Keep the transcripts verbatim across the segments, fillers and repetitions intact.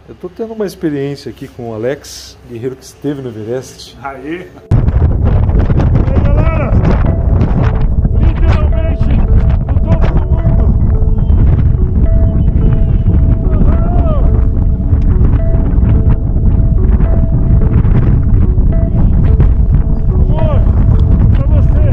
Eu tô tendo uma experiência aqui com o Alex, guerreiro que esteve no Everest. Aê! E aí, galera! Literalmente no topo do mundo! Amor, pra você!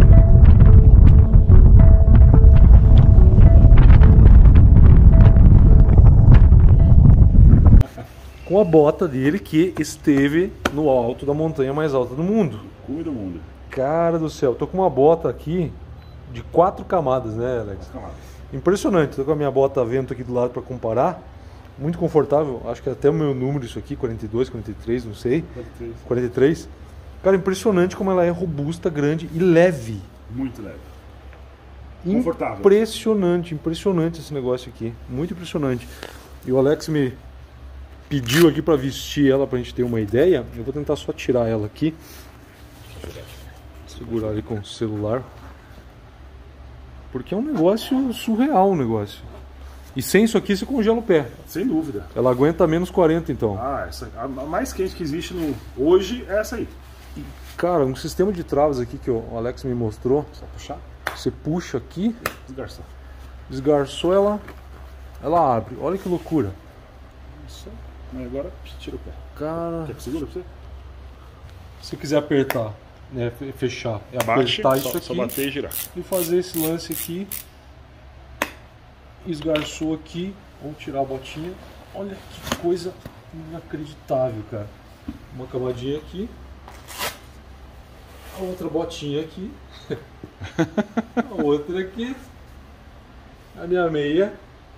Com a bota dele que esteve no alto da montanha mais alta do mundo. Cume do mundo. Cara do céu, tô com uma bota aqui de quatro camadas, né, Alex? Camadas. Impressionante, tô com a minha bota vento aqui do lado para comparar. Muito confortável, acho que até o meu número isso aqui, quarenta e dois, quarenta e três, não sei. quarenta e três. quarenta e três. Cara, impressionante como ela é robusta, grande e leve. Muito leve. Confortável. Impressionante, impressionante esse negócio aqui. Muito impressionante. E o Alex me pediu aqui para vestir ela pra gente ter uma ideia. Eu vou tentar só tirar ela aqui. Segurar ali com o celular. Porque é um negócio surreal, um negócio. E sem isso aqui você congela o pé. Sem dúvida. Ela aguenta menos quarenta então. Ah, essa, a mais quente que existe no, hoje é essa aí. Cara, um sistema de travas aqui que o Alex me mostrou. Só puxar, Você puxa aqui, desgarçar. desgarçou ela, ela abre. Olha que loucura. Isso. Mas agora tira o pé. Cara, Quer que segura pra você? se quiser apertar, né, fe- fechar, é Baixe, apertar só, isso só aqui bater e girar. e fazer esse lance aqui. Esgarçou aqui, vamos tirar a botinha. Olha que coisa inacreditável, cara. Uma camadinha aqui, a outra botinha aqui, a outra aqui, a minha meia.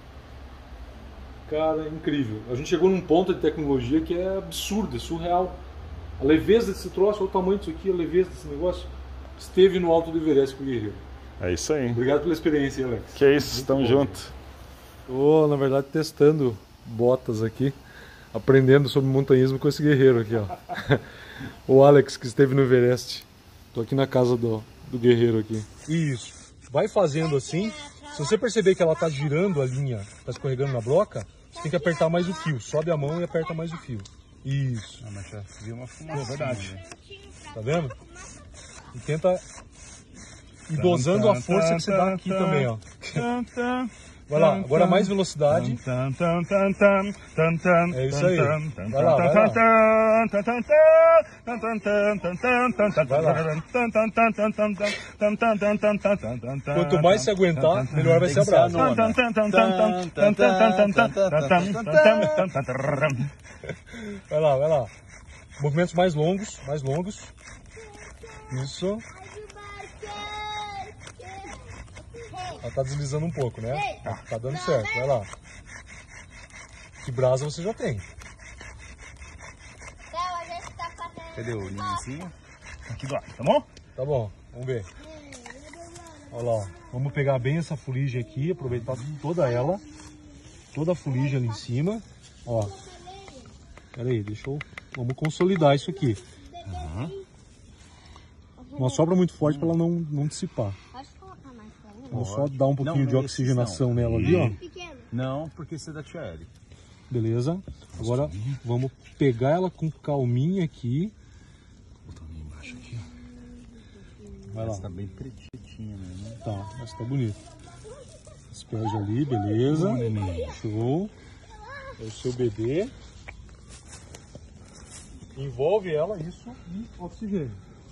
Cara, incrível. A gente chegou num ponto de tecnologia que é absurdo, é surreal. A leveza desse troço, olha o tamanho disso aqui, a leveza desse negócio. Esteve no alto do Everest com o guerreiro. É isso aí. Obrigado pela experiência, Alex. Que é isso, tamo bom. junto. Tô, na verdade, testando botas aqui, aprendendo sobre montanhismo com esse guerreiro aqui, ó. O Alex, que esteve no Everest. Tô aqui na casa do, do guerreiro aqui. Isso. Vai fazendo assim. Se você perceber que ela tá girando a linha, tá escorregando na broca, você tem que apertar mais o fio. Sobe a mão e aperta mais o fio. Isso. Ah, mas já viu uma fumaça. É verdade. Tá vendo? E tenta ir dosando a força que você dá aqui também, ó. Vai lá, agora mais velocidade. É isso aí. Vai lá, vai lá. Quanto mais se aguentar, melhor vai ser a brasa. Vai lá, vai lá. Movimentos mais longos, mais longos. Isso. Ela tá deslizando um pouco, né? Ah, tá dando certo, vai lá. Que brasa você já tem. Cadê o olhinho em cima? Aqui do lado, tá bom? Tá bom, vamos ver. Olha lá, ó. Vamos pegar bem essa fuligem aqui, aproveitar toda ela. Toda a fuligem ali em cima. Ó. Pera aí, deixa eu... Vamos consolidar isso aqui. Uhum. Não sopra muito forte para ela não, não dissipar. Vamos só dar um pouquinho Não, de não, oxigenação não. nela ali, ó. Não, porque você é da tia Eri. Beleza. Agora vamos pegar ela com calminha aqui. Botar ali embaixo aqui, ó. Vai lá. Essa tá bem pretinha mesmo. Né? Tá, essa tá bonita. Asperge ali, beleza. Show. É o seu bebê. Envolve ela, isso, e oxigênio.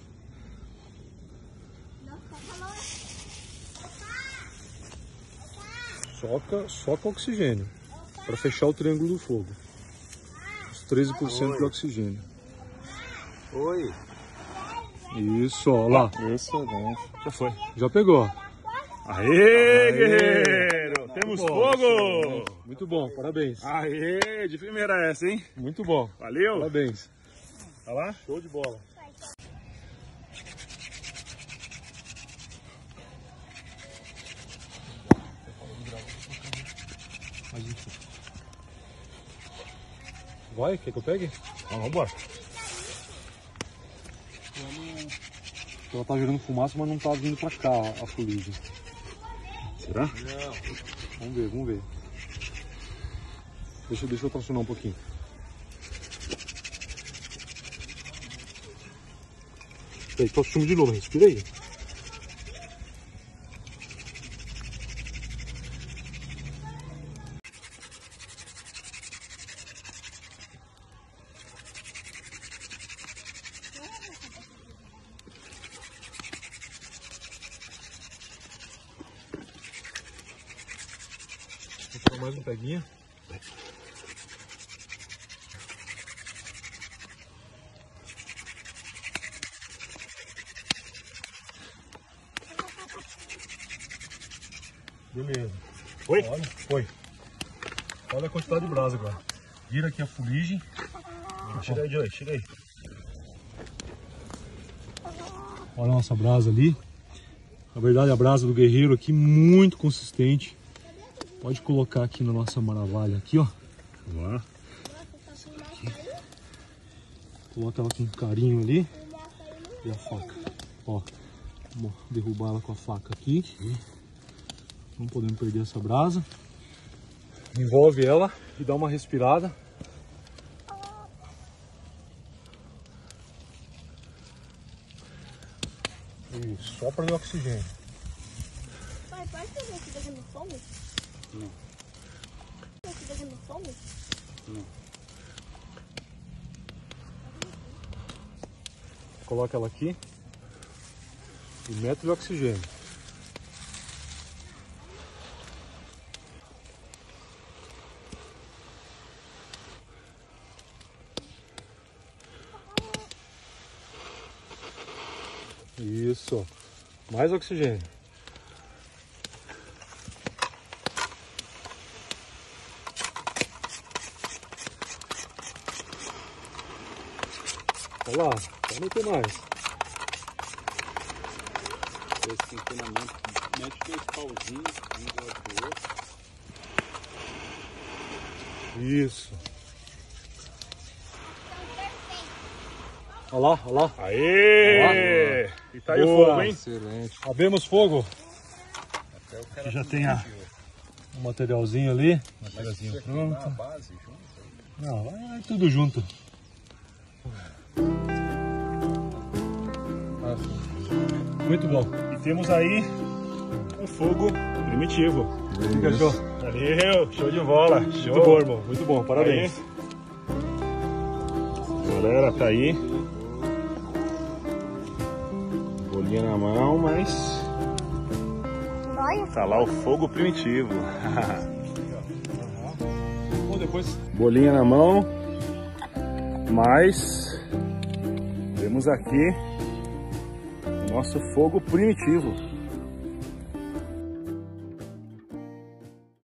Soca, soca oxigênio. Para fechar o triângulo do fogo. Os treze por cento de oxigênio. Oi. Isso, ó lá. Excelente. Já foi. Já pegou. Aê, guerreiro! Temos fogo! Muito bom, parabéns. Aê, de primeira essa, hein? Muito bom. Valeu! Parabéns. Tá lá? Show de bola. Vai, quer que eu pegue? Vamos embora. Ela tá gerando fumaça, mas não tá vindo pra cá a fuligem. Será? Não. Vamos ver, vamos ver. Deixa, deixa eu tracionar um pouquinho. Aí, tô chumbo de novo, respira aí. Vou tirar mais um peguinho. Beleza. Oi? Olha, foi. Olha a quantidade de brasa agora. Vira aqui a fuligem. Tira aí, Joey, tira aí. Olha a nossa brasa ali. Na verdade, a brasa do guerreiro aqui muito consistente. Pode colocar aqui na nossa maravilha aqui, ó. Vamos lá. Aqui. Coloca ela com carinho ali. E a faca. Ó, vamos derrubar ela com a faca aqui. Não podemos perder essa brasa. Envolve ela e dá uma respirada. Isso, só para o oxigênio. Pai, pode fazer aqui pegando fogo? Não. Aqui pegando fogo? Não. Coloca ela aqui e mete o oxigênio. Isso, mais oxigênio. Olha lá, pode meter mais. Esse encanamento, mete dois pauzinhos, um do lado do outro. Isso. Olha lá, olha lá. Aê! E tá aí o Boa. fogo, hein? Excelente. Abrimos fogo. Até o cara Aqui já tem a, um materialzinho ali. materialzinho Materialzinho pronto. a base junto. Não, vai tudo junto. Muito bom. E temos aí um fogo primitivo. O que achou? Valeu, show de bola. Show. Muito bom, irmão. Muito bom. Parabéns. Aí. Galera, tá aí. Bolinha na mão, mas Olha. tá lá o fogo primitivo. Bom, depois. Bolinha na mão, mas temos aqui o nosso fogo primitivo.